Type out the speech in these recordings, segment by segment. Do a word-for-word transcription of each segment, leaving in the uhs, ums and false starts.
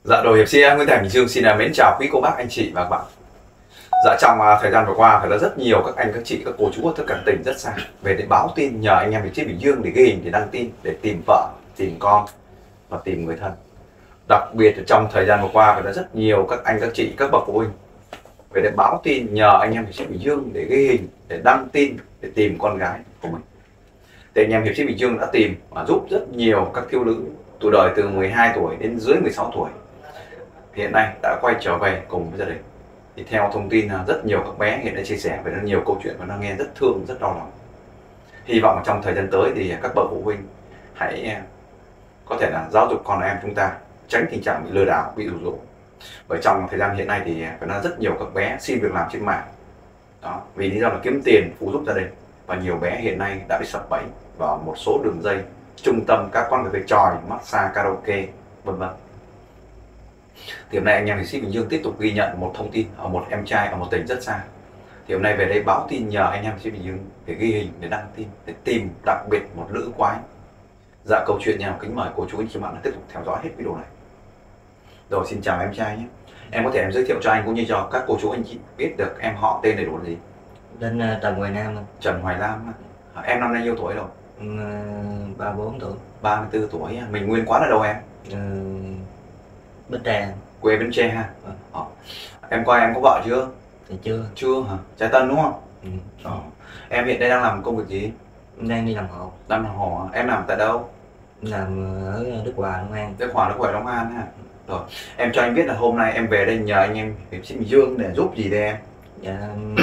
Dạ, đội hiệp sĩ Nguyễn Thành Bình Dương xin mến chào quý cô bác, anh chị và các bạn. Dạ, trong thời gian vừa qua phải là rất nhiều các anh các chị, các cô chú ở tất cả tỉnh rất xa về để báo tin nhờ anh em hiệp sĩ Bình Dương để ghi hình, để đăng tin, để tìm vợ, tìm con và tìm người thân. Đặc biệt trong thời gian vừa qua phải là rất nhiều các anh các chị, các bậc phụ huynh về để báo tin nhờ anh em hiệp sĩ Bình Dương để ghi hình, để đăng tin, để tìm con gái của mình. Thì anh em hiệp sĩ Bình Dương đã tìm và giúp rất nhiều các thiếu nữ tuổi đời từ mười hai tuổi đến dưới mười sáu tuổi hiện nay đã quay trở về cùng với gia đình. Thì theo thông tin là rất nhiều các bé hiện đã chia sẻ về rất nhiều câu chuyện và nó nghe rất thương, rất đau lòng. Hy vọng trong thời gian tới thì các bậc phụ huynh hãy có thể là giáo dục con em chúng ta tránh tình trạng bị lừa đảo, bị dụ dỗ. Bởi trong thời gian hiện nay thì phải nói rất nhiều các bé xin việc làm trên mạng đó, vì lý do là kiếm tiền phụ giúp gia đình, và nhiều bé hiện nay đã bị sập bẫy vào một số đường dây, trung tâm các quán cà phê tròi, massage, karaoke, vân vân. Thì hôm nay anh em hiệp sĩ Bình Dương tiếp tục ghi nhận một thông tin ở một em trai ở một tỉnh rất xa. Thì hôm nay về đây báo tin nhờ anh em hiệp sĩ Bình Dương để ghi hình, để đăng tin, để tìm đặc biệt một nữ quái. Dạ, câu chuyện nha, kính mời cô chú anh chị bạn tiếp tục theo dõi hết video này. Rồi, xin chào em trai nhé. Em có thể em giới thiệu cho anh cũng như cho các cô chú anh chị biết được em họ tên đầy đủ là gì? Tên uh, Trần Hoài Nam. Trần Hoài Nam. Em năm nay nhiêu tuổi rồi? Ừ, ba mươi bốn tuổi. ba mươi tư tuổi. Mình nguyên quán ở đâu em? Ừ, Bến Tre. Quê Bến Tre ha. Ừ. Ờ. Em coi em có vợ chưa? Thì chưa. Chưa hả? Trai Tân đúng không? Ừ. Ờ. Em hiện đây đang làm công việc gì? Đang đi làm hộ. Đang làm hộ. Em làm tại đâu? Làm ở Đức Hòa, Long An. Đức Hòa, Đức Hòa, Long An ha. Rồi, em cho anh biết là hôm nay em về đây nhờ anh em hiệp sĩ Bình Dương để giúp gì đây em? Dạ,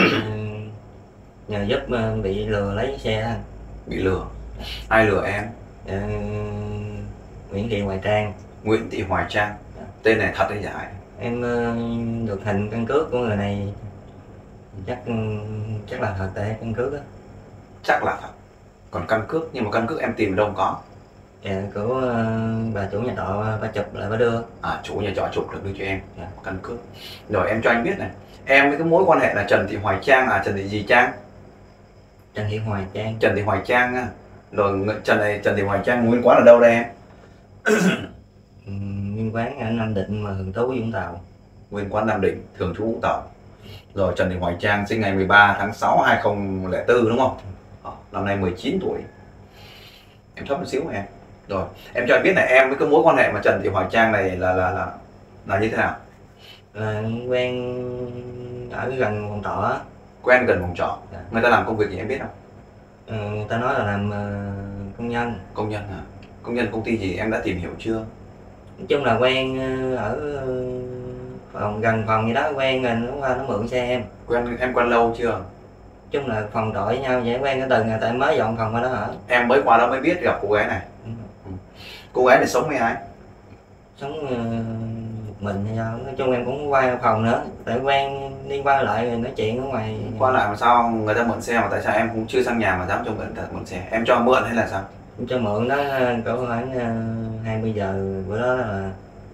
nhờ giúp bị lừa lấy xe. Bị lừa? Ai lừa em? Dạ, Nguyễn Thị Hoài Trang. Nguyễn Thị Hoài Trang. Dạ. Tên này thật hay giả? Em được hình căn cước của người này, chắc chắc là thật tại căn cước á. Chắc là thật. Còn căn cước, nhưng mà căn cước em tìm ở đâu không có? Dạ, của uh, bà chủ nhà trọ bà chụp lại bà đưa. À, chủ nhà trọ chụp được đưa cho em. Dạ. Căn cước. Rồi em cho anh biết này, em với cái mối quan hệ là Trần Thị Hoài Trang à, Trần Thị gì Trang? Trần Thị Hoài Trang. Trần Thị Hoài Trang á. Rồi Trần này Trần Thị Hoài Trang nguyên quán ở đâu đây em? Nguyên quán ở Nam Định mà thường trú Vũng Tàu. Nguyên quán Nam Định, thường trú Vũng Tàu. Rồi Trần Thị Hoài Trang sinh ngày mười ba tháng sáu hai nghìn không trăm lẻ bốn đúng không? À, năm nay mười chín tuổi. Em thấp một xíu mà em. Rồi, em cho anh biết này, em với cái mối quan hệ mà Trần Thị Hoài Trang này là là là là như thế nào? Là quen ở gần phòng trọ á. Quen gần phòng trọ. Dạ. Người ta làm công việc gì em biết không? Ừ, người ta nói là làm uh, công nhân. Công nhân hả? Công nhân công ty gì em đã tìm hiểu chưa? Nói chung là quen ở phòng gần phòng gì đó, quen rồi nó qua nó mượn xe em. Quen em quen lâu chưa? Nói chung là phòng trọ với nhau vậy, quen cái từ ngày tại mới dọn phòng qua đó hả? Em mới qua đó mới biết gặp cô gái này. Ừ. Ừ. Cô gái này sống với ai? Sống uh, một mình hay sao? Nói chung em cũng qua phòng nữa, tại quen đi qua lại rồi nói chuyện ở ngoài. Qua lại mà sao người ta mượn xe mà tại sao em cũng chưa sang nhà mà dám cho mượn mượn xe? Em cho mượn hay là sao? Em cho mượn đó cỡ khoảng hai mươi giờ bữa đó là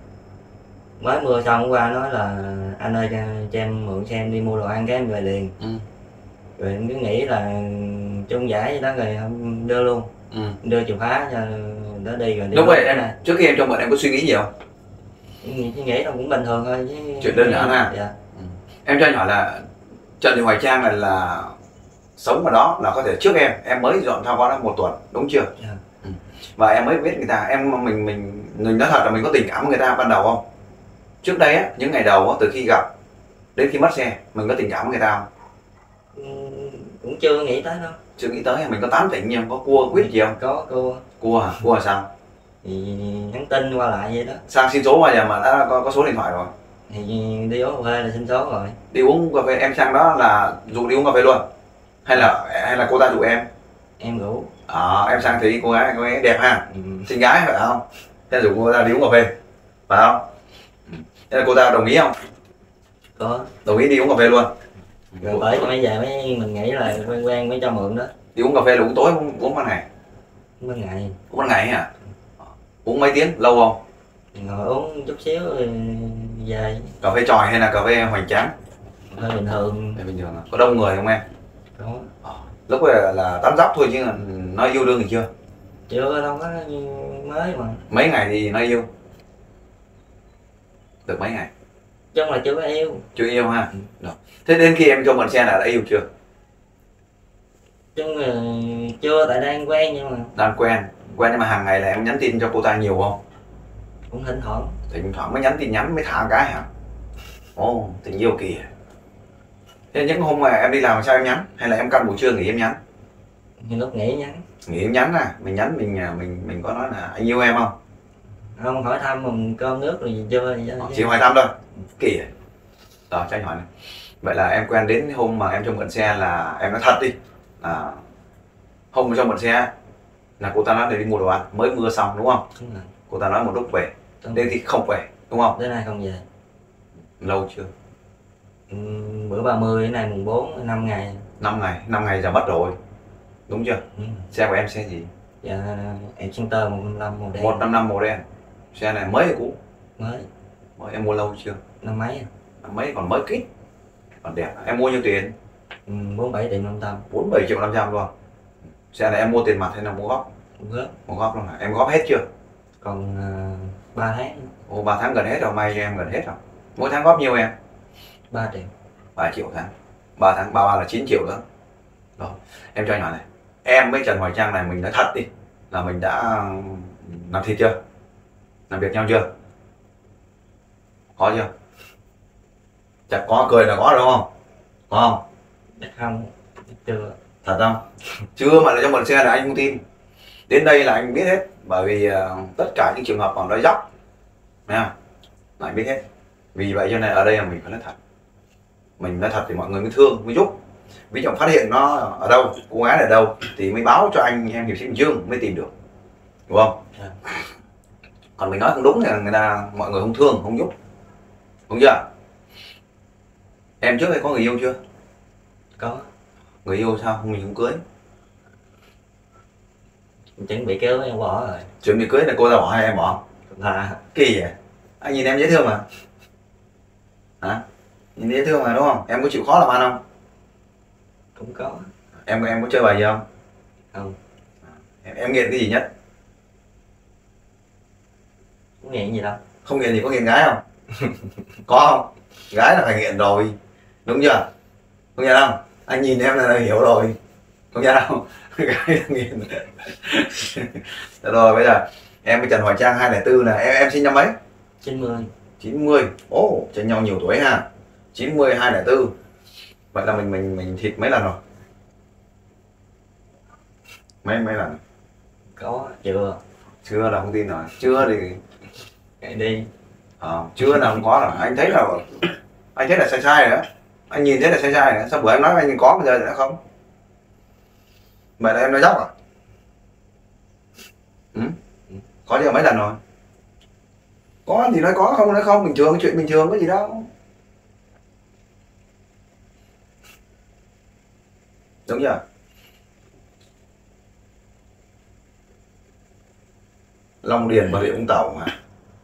mới mưa xong qua nói là anh ơi cho, cho em mượn xe em đi mua đồ ăn cái em về liền. Ừ. Rồi em cứ nghĩ là chung giải vậy đó rồi không đưa luôn. Ừ. Đưa chìa khóa cho nó đi rồi đi. Lúc vậy em này, trước khi em cho mượn em có suy nghĩ gì không? Suy nghĩ là cũng bình thường thôi chứ. Chuyện đơn giản ha. Dạ. Ừ. Em cho anh hỏi là Trần Thị Hoài Trang này là sống ở đó là có thể trước em em mới dọn theo qua đó một tuần đúng chưa? Dạ. Ừ. Và em mới biết người ta, em mình mình mình nói thật là mình có tình cảm với người ta ban đầu không? Trước đây á, những ngày đầu á, từ khi gặp đến khi mất xe mình có tình cảm với người ta không? Ừ, cũng chưa nghĩ tới đâu. Chưa nghĩ tới, mình có tán tỉnh nhiều, có cua quyết gì không? Có cua. Cua hả? Cua là sao? Thì nhắn tin qua lại vậy đó. Sang xin số bao giờ mà đã có, có số điện thoại rồi? Thì đi uống cà phê là xin số rồi. Đi uống cà phê em sang đó là dụ đi uống cà phê luôn? Hay là hay là cô ta dụ em? Em rủ. À, em sang thấy cô gái, cô gái đẹp ha? Ừ. Xinh gái phải không? Thế rủ cô ta đi uống cà phê, phải không? Thế là cô ta đồng ý không? Có. Đồng ý đi uống cà phê luôn? Rồi bởi cho mấy giờ mấy mình nghĩ là quen quen mới cho mượn đó. Đi uống cà phê là uống tối uống, uống ban ngày? Uống ban ngày. Uống ban ngày hả? Uống mấy tiếng? Lâu không? Ngồi uống chút xíu rồi về. Cà phê tròi hay là cà phê hoành tráng? Hơi bình thường. Bình thường. Có đông người không em? Có. À, lúc này là, là tán dóc thôi chứ nói yêu đương thì chưa? Chưa, đâu có mới mà. Mấy ngày thì nói yêu? Được mấy ngày? Chung là chưa có yêu. Chưa yêu ha. Rồi. Thế đến khi em cho mượn xe là đã yêu chưa? Chung là chưa, tại đang quen nhưng mà Đang quen. Quen nhưng mà hàng ngày là em nhắn tin cho cô ta nhiều không? cũng thỉnh thoảng. Thỉnh thoảng mới nhắn tin nhắn mới thả cái hả? Ồ, tình yêu kìa. Thế những hôm mà em đi làm sao em nhắn? Hay là em căn buổi trưa nghỉ em nhắn? Thì lúc nghỉ nhắn. Nghỉ em nhắn à? Mình nhắn mình mình mình có nói là anh yêu em không? Không, hỏi thăm mình cơm nước rồi gì chưa gì đó. Chỉ hỏi thăm thôi. Kìa. Rồi cho anh hỏi này. Vậy là em quen đến hôm mà em cho mượn xe là em nói thật đi. Là hôm mà cho mượn xe là cô ta nói để đi mua đồ ăn, mới mưa xong đúng không? Đúng rồi. Cô ta nói một lúc về, Đúng. đến thì không về đúng không? Đến nay không về. Lâu chưa? Ừ, bữa ba mươi đến nay mùng bốn, năm ngày. năm ngày, năm ngày giờ mất rồi. Đúng chưa? Ừ. Xe của em xe gì? Dạ em Center một năm năm màu đen. một năm năm màu đen. Xe này mới hay cũ? Mới. Mới. Em mua lâu chưa? Năm mấy à? Năm mấy còn mới kít. Còn đẹp. Em mua nhiêu tiền? Ừ, bốn bảy triệu năm trăm. bốn mươi bảy triệu năm trăm luôn. Xe này em mua tiền mặt hay là mua góp? Góp. Mua góp luôn hả? Em góp hết chưa? Còn uh, ba tháng. Ồ, ba tháng gần hết rồi, may cho em gần hết rồi. Mỗi tháng góp nhiêu em? ba triệu. ba triệu tháng. ba tháng, ba ba là chín triệu nữa. Rồi, em cho anh hỏi này. Em với Trần Hoài Trang này mình nói thật đi. Là mình đã làm thịt chưa? Làm việc nhau chưa? Có chưa? Chắc có, cười là có đúng không? Có không? Không, chưa. Thật không? Chưa mà là trong mượn xe là anh không tin. Đến đây là anh biết hết. Bởi vì uh, tất cả những trường hợp mà nói dóc nha, là anh biết hết. Vì vậy cho nên ở đây là mình phải nói thật. Mình nói thật thì mọi người mới thương, mới giúp. Ví dụ phát hiện nó ở đâu, cô gái ở đâu thì mới báo cho anh em hiệp sĩ Bình Dương mới tìm được, đúng không? À. Còn mình nói không đúng thì người ta mọi người không thương, không giúp, đúng chưa? Em trước đây có người yêu chưa? Có. Người yêu sao không mình không cưới? Chuẩn bị kéo em bỏ rồi. Chuẩn bị cưới là cô ta bỏ hay em bỏ? Là Kỳ vậy? Anh nhìn em dễ thương mà. Hả? Nhìn dễ thương mà đúng không? Em có chịu khó làm ăn không? cũng có. Em em có chơi bài gì không? Không. Em, em nghiện cái gì nhất? Không nghiện gì đâu. Không nghiện thì có nghiện gái không? Có không? Gái là phải nghiện rồi, đúng chưa? Không nghiện không? Anh nhìn em là hiểu rồi, không nghiện không? Gái là nghiện. Rồi bây giờ em với Trần Hoài Trang hai không không bốn là em em sinh năm mấy? chín mươi. chín mươi. Ồ, oh, chênh nhau nhiều tuổi ha. chín mươi hai không không bốn. Vậy là mình mình mình thịt mấy lần rồi? Mấy mấy lần? Có. Chưa. Chưa là không tin rồi. Chưa thì Chạy đi. à, chưa là không có rồi. Anh thấy là anh thấy là sai sai rồi đó. Anh nhìn thấy là sai sai rồi. Sao bữa em nói anh có bây giờ thì đã không? Vậy là em nói dóc à? Ừ? Có chưa mấy lần rồi? Có thì nói có, không nói không, bình thường, chuyện bình thường có gì đâu. Đúng chưa? Long Điền Bà Rịa Vũng Tàu hả?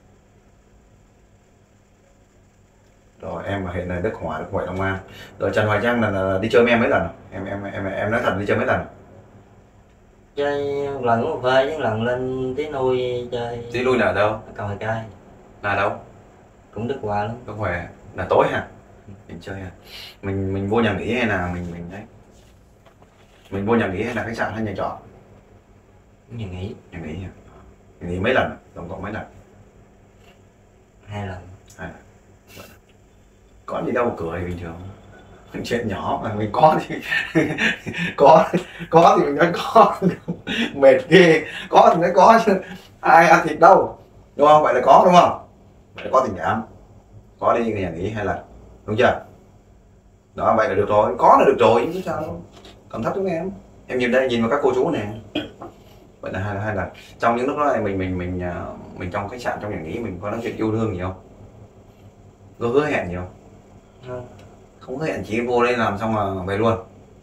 Rồi em mà hiện nay Đức Hòa, Đức Huệ, Long An. Rồi Trần Hoài Trang là, là đi chơi với em mấy lần rồi? Em em em em nói thật đi chơi mấy lần rồi? Chơi một lần uống cà phê, với lần lên tí nuôi chơi. Đi lui là ở đâu? Ở cầu Hải Cai. Là đâu? Cũng Đức Hòa lắm. Đức Huệ. Là tối hả? Mình chơi hả? Mình mình vô nhà nghỉ hay là mình mình đấy? Mình vô nhà nghỉ hay là khách sạn hay nhà trọ? Nhà nghỉ. Nhà nghỉ hả? Nhà nghỉ mấy lần? Tổng cộng mấy lần? Hai lần. Hai lần. Có gì đâu mà cười bình thường. Chuyện nhỏ mà mình có thì có có thì mình nói có. Mệt ghê. Có thì nói có chứ ai ăn thịt đâu, đúng không? Vậy là có đúng không? Vậy là có tình cảm. Có đi nhà nghỉ hai lần, đúng chưa? Đó, vậy là được rồi, có là được rồi chứ sao đâu. Còn thấp chúng em em nhìn đây, nhìn vào các cô chú nè. Vậy là hai là hai lần. Trong những lúc đó này mình mình mình mình trong khách sạn, trong nhà nghỉ mình có nói chuyện yêu đương nhiều không? Có hứa hẹn nhiều Không. Không hứa hẹn, chỉ vô đây làm xong là về luôn.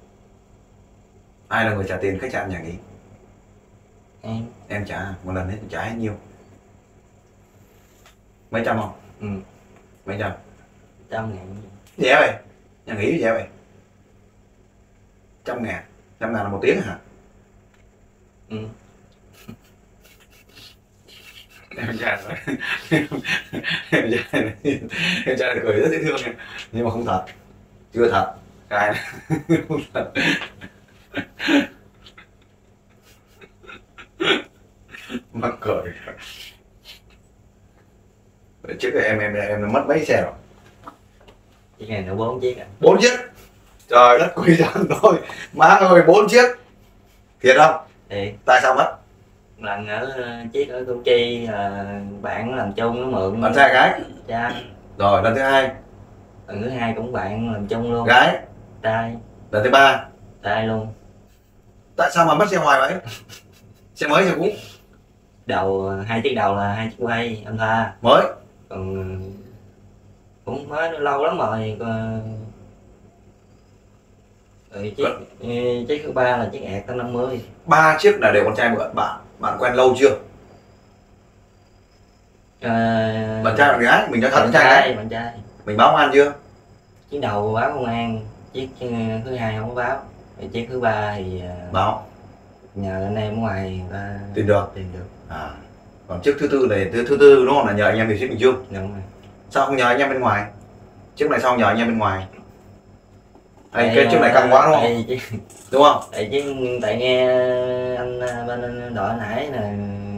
Ai là người trả tiền khách sạn nhà nghỉ? Em. Em trả một lần hết, trả hết nhiêu? Mấy trăm không? Ừ. Mấy trăm? Trăm ngàn. Rẻ vậy? Nhà nghỉ rẻ vậy? Trăm ngàn? Trăm ngàn là một tiếng hả? Ừ. Em trai rồi. Em trai này, em trai này cười rất dễ thương nha. Nhưng mà không thật, chưa thật cái này. Không thật. Mắc cười. Trước rồi em em em mất mấy xe rồi? Chiếc này nó bốn chiếc à. Bốn chiếc. Trời đất quý dân thôi. Má ơi, bốn chiếc. Thiệt không? Thì Tại sao mất? lần ở chiếc ở Củ Chi là bạn làm chung nó mượn. Bạn trai gái? Trai. Rồi lần thứ hai? Lần thứ hai cũng bạn làm chung luôn. Gái? Trai. Lần thứ ba? Trai luôn. Tại sao mà mất xe hoài vậy? Xe mới xe cũ? Đầu hai chiếc đầu là hai chiếc quay anh tha. Mới. Còn cũng mới lâu lắm rồi. Rồi chiếc chiếc thứ ba là chiếc ẹt tám năm mươi. Ba chiếc là đều con trai mượn. Bạn bạn quen lâu chưa? À, bạn trai bạn gái? Mình nói thật bạn trai trai, gái. bạn trai. Mình báo công an chưa? Chiếc đầu báo công an, chiếc thứ hai không có báo. Rồi chiếc thứ ba thì báo. Nhờ anh em ở ngoài ta tìm được. Tìm được. À. Còn chiếc thứ tư này, thứ thứ tư đúng không, là nhờ anh em Việt Ship Bình Dương. Đúng rồi. Sao không nhờ anh em bên ngoài? Chiếc này sao không nhờ anh em bên ngoài? Đây, cái chiếc này căng quá đúng không? Tại, chứ, đúng không? Tại chứ tại nghe anh bên đội nãy nè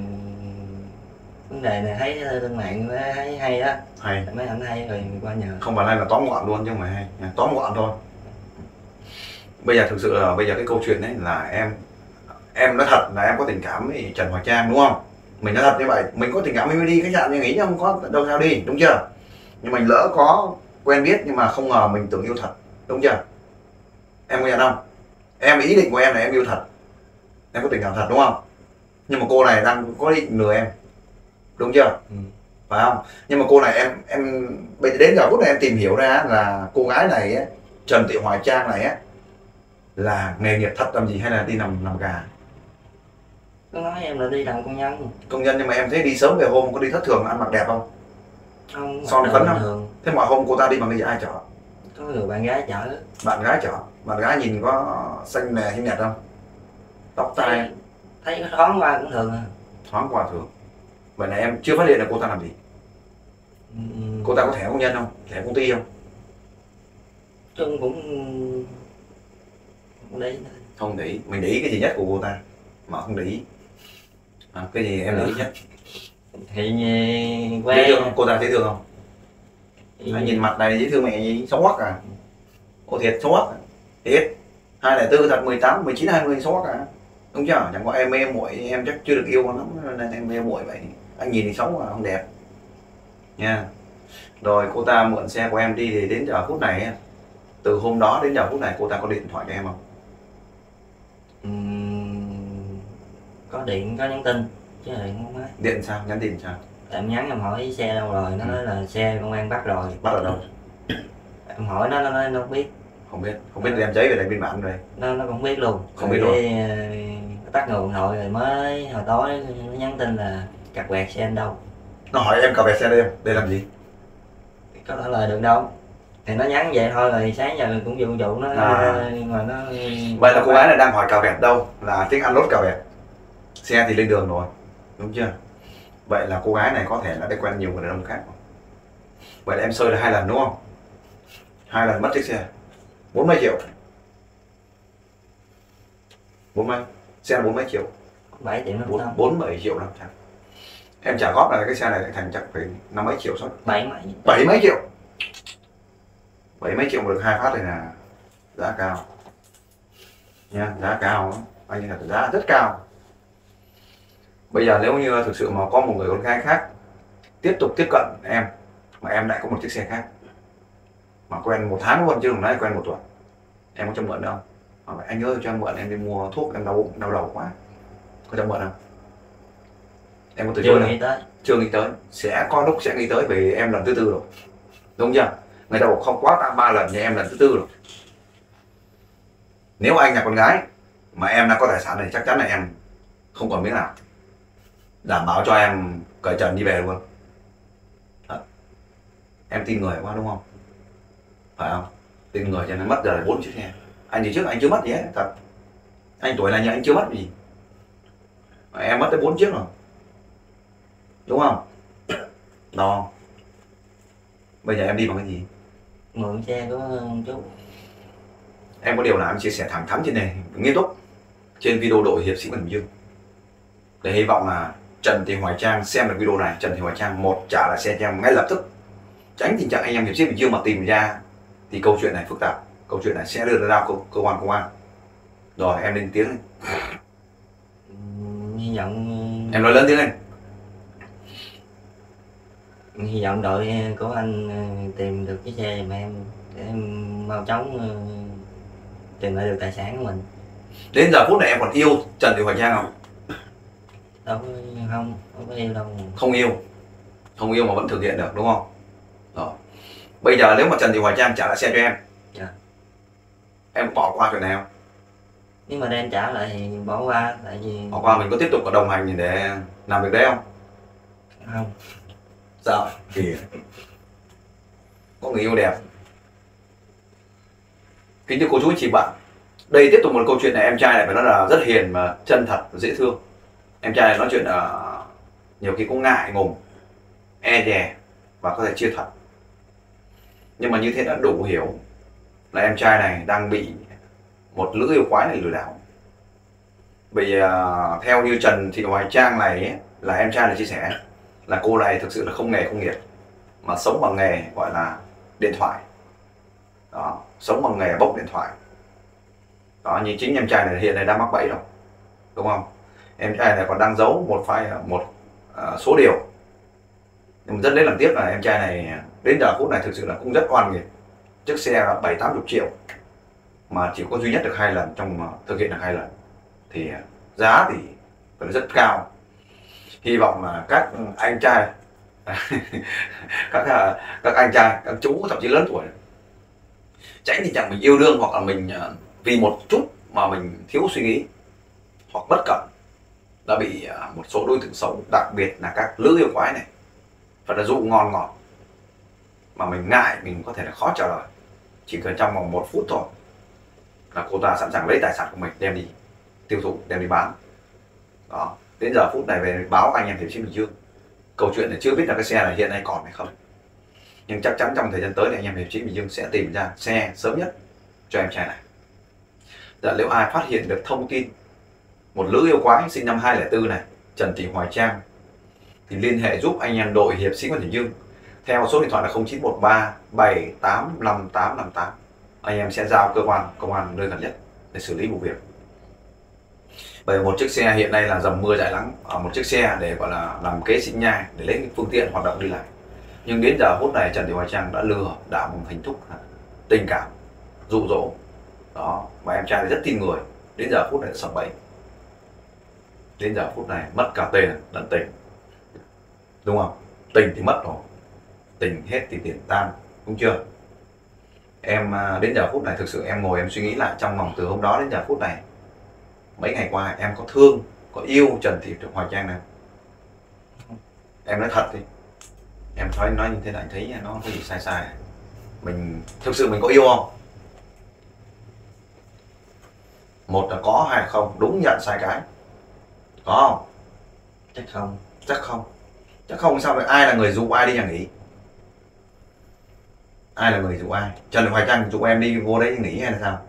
vấn đề này thấy trên mạng thấy hay đó. Hay. Mấy anh hay rồi qua nhờ. Không phải hay là tóm gọn luôn chứ không phải hay, tóm gọn thôi. Bây giờ thực sự là bây giờ cái câu chuyện đấy là em em nói thật là em có tình cảm với Trần Hoài Trang đúng không? Mình nói thật như vậy, mình có tình cảm với đi khách sạn nhưng nghĩ chứ không có đâu sao đi, đúng chưa? Nhưng mình lỡ có quen biết nhưng mà không ngờ mình tưởng yêu thật, đúng chưa? Em có nhận không? Em ý định của em là em yêu thật, em có tình cảm thật đúng không? Nhưng mà cô này đang có ý định lừa em, đúng chưa? Ừ. Phải không? Nhưng mà cô này em em bây đến giờ phút này em tìm hiểu ra là cô gái này ấy, Trần Thị Hoài Trang này ấy, là nghề nghiệp thật làm gì hay là đi làm làm gà? Nó nói em là đi làm công nhân. Công nhân, nhưng mà em thấy đi sớm về hôm có đi thất thường, ăn mặc đẹp không? Không. Son phấn không? Thường. Thế mọi hôm cô ta đi bằng cái gì, ai chở? Có người bạn gái chở. Bạn gái chở. Bạn gái nhìn có xanh nè xinh đẹp không? Tóc tai Thấy, thấy có thoáng qua cũng thường à. Thoáng qua thường. Vậy này em chưa phát hiện là cô ta làm gì? Ừ. Cô ta có thẻ công nhân không? Thẻ công ty không? Chung cũng không để ý. Không để ý. Mình để ý cái gì nhất của cô ta mà không để ý? À, cái gì em để ý nhất? Thì quen. Dễ thương không? Cô ta dễ thương không? Thì... À, nhìn mặt này dễ thương mẹ gì? Xấu hoắc à? Ồ thiệt xấu hoắc à? Thiệt. hai không bốn thật mười tám, mười chín, hai mươi xấu hoắc à? Đúng chưa? Chẳng qua em mê muội, em chắc chưa được yêu lắm nên em mê muội vậy. Anh nhìn thì xấu mà không đẹp. Nha. Rồi cô ta mượn xe của em đi thì đến giờ phút này từ hôm đó đến giờ phút này cô ta có điện thoại cho em không? Uhm, có điện, có nhắn tin chứ là không nói. Điện sao? Nhắn tin sao? Em nhắn em hỏi xe đâu rồi, nó nói là xe công an bắt rồi. Bắt ở đâu? Em hỏi nó, nó nói nó không biết. Không biết, không biết đem giấy về đánh biên bản rồi. Nó nó không biết luôn. Không biết luôn. Nó tắt nguồn thoại rồi mới hồi tối nó nhắn tin là cặt quẹt xe anh đâu. Nó hỏi em cà vẹt xe đây em, đây làm gì? Có trả lời được đâu. Thì nó nhắn vậy thôi rồi sáng giờ cũng vụ vụ nó à. Nhưng mà nó vậy là cô gái này đang hỏi cà vẹt đâu, là tiếng ăn lốt cà vẹt. Xe thì lên đường rồi, đúng chưa? Vậy là cô gái này có thể là đã quen nhiều người đàn ông khác. Vậy là em sơi là hai lần đúng không? Hai lần mất chiếc xe. Bốn mấy triệu? Bốn mấy? Xe là bốn mấy triệu? bảy triệu năm trăm. Bốn bảy triệu năm trăm. Em trả góp là cái xe này lại thành chắc phải năm mấy triệu thôi. Bảy mấy. Bảy mấy triệu. Bảy mấy triệu mà được hai phát này là giá cao. Nha, giá cao đó. Anh là giá rất cao. Bây giờ nếu như thực sự mà có một người con gái khác tiếp tục tiếp cận em mà em lại có một chiếc xe khác mà quen một tháng luôn chứ không nói quen một tuần, em có cho mượn đâu? Mà anh ơi cho em mượn, em đi mua thuốc em đau bụng đau đầu quá, có cho mượn không? Em có từ chối chưa nghĩ tới. Chưa nghĩ tới. Sẽ có lúc sẽ nghĩ tới vì em lần thứ tư rồi, đúng chưa? Người ta bảo không quá ta ba lần nhưng em lần thứ tư rồi. Nếu anh là con gái mà em đã có tài sản này chắc chắn là em không còn miếng nào, đảm bảo cho em cởi trần đi về luôn. Thật. Em tin người quá đúng không? Phải không? Tin người cho nên mất giờ là bốn chiếc xe. Anh thì trước anh chưa mất gì hết, thật. Anh tuổi này nhưng anh chưa mất gì mà em mất tới bốn chiếc rồi. đúng không? Đó, bây giờ em đi bằng cái gì? Mượn xe của chú. Em có điều nào em chia sẻ thẳng thắn trên này, nghiêm túc trên video đội hiệp sĩ Bình Dương, để hy vọng là Trần Thị Hoài Trang xem được video này, Trần Thị Hoài Trang một trả lại xe cho em ngay lập tức, tránh tình trạng anh em hiệp sĩ Bình Dương mà tìm ra thì câu chuyện này phức tạp, câu chuyện này sẽ đưa ra cơ, cơ quan công an. Rồi em lên tiếng lên. Hy vọng Em nói lớn tiếng lên. hy vọng đội của anh tìm được cái xe giùm em để em mau chóng tìm lại được tài sản của mình. Đến giờ phút này em còn yêu Trần Thị Hoài Trang không? Đâu không, không có yêu đâu. Không yêu, không yêu mà vẫn thực hiện được đúng không? Rồi. Bây giờ nếu mà Trần Thị Hoài Trang trả lại xe cho em, Dạ. em bỏ qua chuyện này không? Nhưng mà đem trả lại thì bỏ qua, tại vì Bỏ qua mình có tiếp tục có đồng hành để làm việc đấy không? không. Sao? Kìa. Có người yêu đẹp. Kính thưa cô chú anh chị bạn, đây tiếp tục một câu chuyện này, em trai này phải nói là rất hiền mà chân thật, dễ thương. Em trai này nói chuyện là nhiều khi cũng ngại ngùng, e dè và có thể chia thật. Nhưng mà như thế đã đủ hiểu là em trai này đang bị một lữ yêu quái này lừa đảo. Vì uh, theo như Trần Thị Hoài Trang này ấy, là em trai này chia sẻ là cô này thực sự là không nghề không nghiệp, mà sống bằng nghề gọi là điện thoại. Đó, sống bằng nghề bốc điện thoại. Đó, như chính em trai này hiện nay đang mắc bẫy rồi, đúng không? Em trai này còn đang giấu một file một uh, số điều. Nhưng mà rất lấy làm tiếc là em trai này đến giờ phút này thực sự là cũng rất oan nghiệt. Chiếc xe bảy tám chục triệu mà chỉ có duy nhất được hai lần, trong uh, thực hiện được hai lần thì uh, giá thì vẫn rất cao. Hy vọng là các anh trai các uh, các anh trai, các chú thậm chí lớn tuổi tránh tình trạng mình yêu đương hoặc là mình uh, vì một chút mà mình thiếu suy nghĩ hoặc bất cẩn đã bị uh, một số đối tượng xấu, đặc biệt là các lữ yêu quái này và là dụ ngon ngọt mà mình ngại, mình có thể là khó trả lời. Chỉ cần trong vòng một phút thôi là cô ta sẵn sàng lấy tài sản của mình đem đi tiêu thụ, đem đi bán. Đó, đến giờ phút này về báo anh em hiệp sĩ Bình Dương. Câu chuyện này chưa biết là cái xe này hiện nay còn hay không, nhưng chắc chắn trong thời gian tới này anh em hiệp sĩ Bình Dương sẽ tìm ra xe sớm nhất cho em trai này. Dạ, nếu ai phát hiện được thông tin một lữ yêu quái sinh năm hai không không bốn này, Trần Thị Hoài Trang, thì liên hệ giúp anh em đội hiệp sĩ Bình Bình Dương theo số điện thoại là không chín một ba bảy tám năm tám năm tám. Anh em sẽ giao cơ quan công an nơi gần nhất để xử lý vụ việc. Bởi một chiếc xe hiện nay là dầm mưa dãi nắng, một chiếc xe để gọi là làm kế sinh nhai để lấy phương tiện hoạt động đi lại. Nhưng đến giờ phút này Trần Thị Hoài Trang đã lừa đảo bằng hình thức tình cảm, dụ dỗ. Đó, và em trai rất tin người, đến giờ phút này sập bẫy. Đến giờ phút này mất cả tiền lẫn tình, đúng không? Tình thì mất rồi, tình hết thì tiền tan, đúng chưa? Em đến giờ phút này thực sự em ngồi em suy nghĩ lại trong vòng từ hôm đó đến giờ phút này, mấy ngày qua em có thương, có yêu Trần Thị Hoài Trang này? Em nói thật đi, em nói nói như thế này thấy nó có gì sai sai. Mình thực sự mình có yêu không? Một là có, hai là không, đúng nhận sai cái. Có không? Chắc không. Chắc không. Chắc không sao vậy? Ai là người dụ ai đi nhà nghỉ? Ai là người dụ ai? Trần Thị Hoài Trang dụ em đi vô đấy nghỉ hay là sao?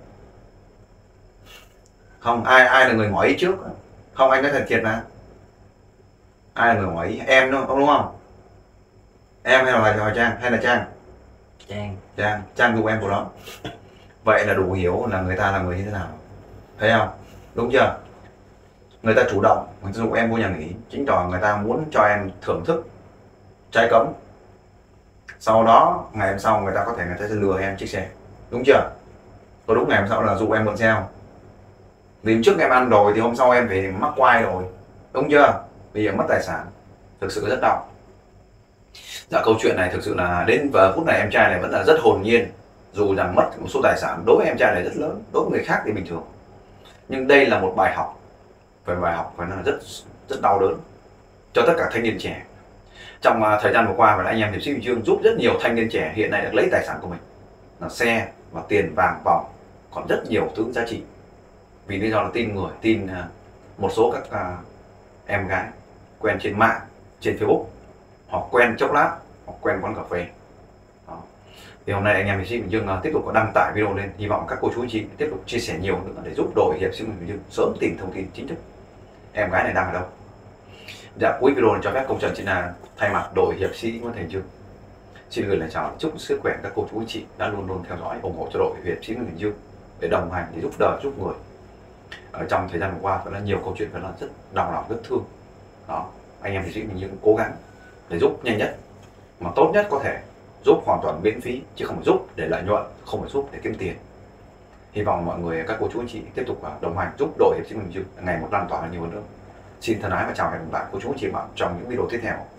Không, ai ai là người ngỏ ý trước? Không, anh nói thật thiệt mà. Ai là người ngỏ ý? Em đúng không? Đúng không? Em hay là Hoài, Hoài Trang hay là Trang? Trang. Trang, Trang dụ em của đó. Vậy là đủ hiểu là người ta là người như thế nào. Thấy không? Đúng chưa? Người ta chủ động, người ta dụ em vô nhà nghỉ, chính tỏ người ta muốn cho em thưởng thức trái cấm. Sau đó ngày hôm sau người ta có thể người ta sẽ lừa em chiếc xe, đúng chưa? Có đúng ngày hôm sau là dụ em mượn xe không? Vì trước em ăn rồi thì hôm sau em phải mắc quai rồi, đúng chưa? Vì mất tài sản, thực sự rất đau. Dạ, câu chuyện này thực sự là đến giờ phút này em trai này vẫn là rất hồn nhiên, dù rằng mất một số tài sản đối với em trai này rất lớn, đối với người khác thì bình thường. Nhưng đây là một bài học, về bài học phải nói là rất rất đau đớn cho tất cả thanh niên trẻ. Trong uh, thời gian vừa qua, và anh em hiệp sĩ Bình Dương giúp rất nhiều thanh niên trẻ hiện nay được lấy tài sản của mình là xe và tiền vàng vòng, còn rất nhiều thứ giá trị. Vì lý do là tin người, tin uh, một số các uh, em gái quen trên mạng trên Facebook, hoặc quen chốc lát, hoặc quen quán cà phê. Đó. Thì hôm nay anh em hiệp sĩ Bình Dương uh, tiếp tục có đăng tải video lên, hy vọng các cô chú anh chị tiếp tục chia sẻ nhiều nữa để giúp đội hiệp sĩ Bình Dương sớm tìm thông tin chính thức em gái này đang ở đâu. Dạ, cuối video này cho phép công Trần xin là thay mặt đội hiệp sĩ Nguyễn Thành Dương xin gửi lời chào, chúc sức khỏe các cô chú anh chị đã luôn luôn theo dõi ủng hộ cho đội hiệp sĩ Nguyễn Thành Dương để đồng hành, để giúp đời giúp người. Ở trong thời gian vừa qua phải là nhiều câu chuyện phải là rất đau lòng, rất thương. Đó, anh em hiệp sĩ Bình Dương cố gắng để giúp nhanh nhất mà tốt nhất có thể, giúp hoàn toàn miễn phí chứ không phải giúp để lợi nhuận, không phải giúp để kiếm tiền. Hy vọng mọi người, các cô chú anh chị tiếp tục đồng hành giúp đội hiệp sĩ Bình Dương ngày một lan tỏa nhiều hơn nữa. Xin thân ái và chào hẹn gặp lại cô chú anh chị bạn trong những video tiếp theo.